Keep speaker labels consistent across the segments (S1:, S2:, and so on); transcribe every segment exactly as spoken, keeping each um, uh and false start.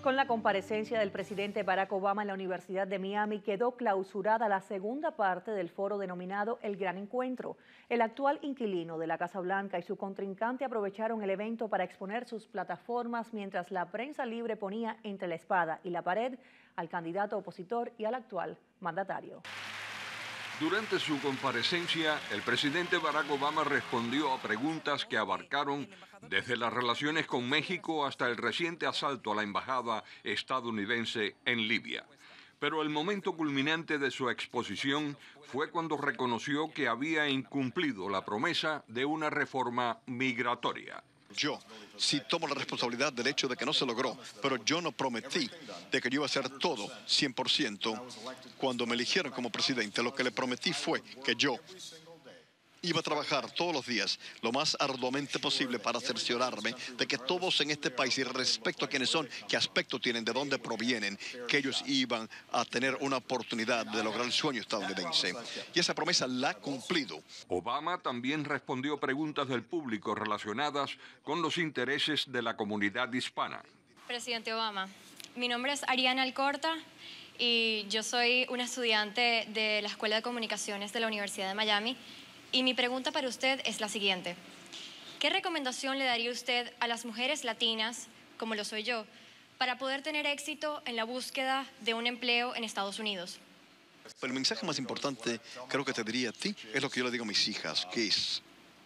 S1: Con la comparecencia del presidente Barack Obama en la Universidad de Miami, quedó clausurada la segunda parte del foro denominado El Gran Encuentro. El actual inquilino de la Casa Blanca y su contrincante aprovecharon el evento para exponer sus plataformas mientras la prensa libre ponía entre la espada y la pared al candidato opositor y al actual mandatario.
S2: Durante su comparecencia, el presidente Barack Obama respondió a preguntas que abarcaron desde las relaciones con México hasta el reciente asalto a la embajada estadounidense en Libia. Pero el momento culminante de su exposición fue cuando reconoció que había incumplido la promesa de una reforma migratoria.
S3: Yo sí tomo la responsabilidad del hecho de que no se logró, pero yo no prometí de que yo iba a hacer todo cien por ciento cuando me eligieron como presidente. Lo que le prometí fue que yo iba a trabajar todos los días lo más arduamente posible para cerciorarme de que todos en este país, y respecto a quiénes son, qué aspecto tienen, de dónde provienen, que ellos iban a tener una oportunidad de lograr el sueño estadounidense. Y esa promesa la ha cumplido.
S2: Obama también respondió preguntas del público relacionadas con los intereses de la comunidad hispana.
S4: Presidente Obama, mi nombre es Ariana Alcorta y yo soy una estudiante de la Escuela de Comunicaciones de la Universidad de Miami. Y mi pregunta para usted es la siguiente. ¿Qué recomendación le daría usted a las mujeres latinas, como lo soy yo, para poder tener éxito en la búsqueda de un empleo en Estados Unidos?
S3: El mensaje más importante, creo que te diría a ti, es lo que yo le digo a mis hijas, que es: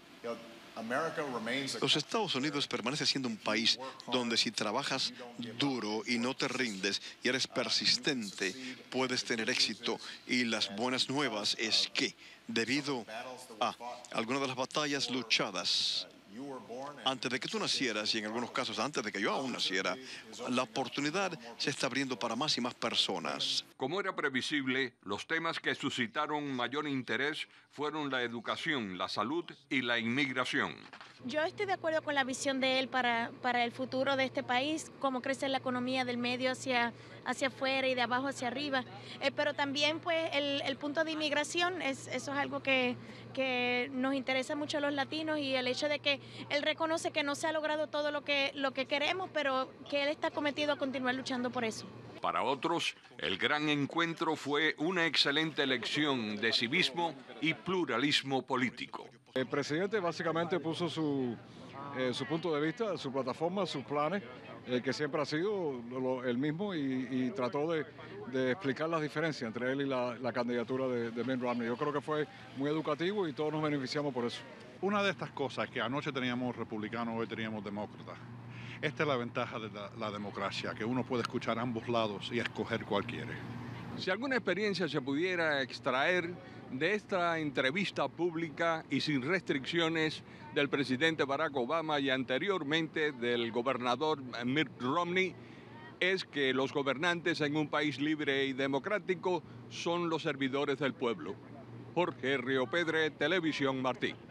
S3: los Estados Unidos permanece siendo un país donde si trabajas duro y no te rindes y eres persistente, puedes tener éxito. Y las buenas nuevas es que, debido a algunas de las batallas luchadas antes de que tú nacieras, y en algunos casos antes de que yo aún naciera, la oportunidad se está abriendo para más y más personas.
S2: Como era previsible, los temas que suscitaron mayor interés fueron la educación, la salud y la inmigración.
S5: Yo estoy de acuerdo con la visión de él para, para el futuro de este país, cómo crece la economía del medio hacia, hacia afuera y de abajo hacia arriba. Eh, pero también pues el, el punto de inmigración, es, eso es algo que, que nos interesa mucho a los latinos, y el hecho de que él reconoce que no se ha logrado todo lo que, lo que queremos, pero que él está cometido a continuar luchando por eso.
S2: Para otros, el Gran Encuentro fue una excelente lección de civismo y pluralismo político.
S6: El presidente básicamente puso su, eh, su punto de vista, su plataforma, sus planes, eh, que siempre ha sido lo, el mismo, y, y trató de, de explicar las diferencias entre él y la, la candidatura de, de Mitt Romney. Yo creo que fue muy educativo y todos nos beneficiamos por eso.
S7: Una de estas cosas que anoche teníamos republicanos, hoy teníamos demócratas. Esta es la ventaja de la, la democracia, que uno puede escuchar ambos lados y escoger cuál quiere.
S2: Si alguna experiencia se pudiera extraer de esta entrevista pública y sin restricciones del presidente Barack Obama y anteriormente del gobernador Mitt Romney, es que los gobernantes en un país libre y democrático son los servidores del pueblo. Jorge Río Pedre, Televisión Martí.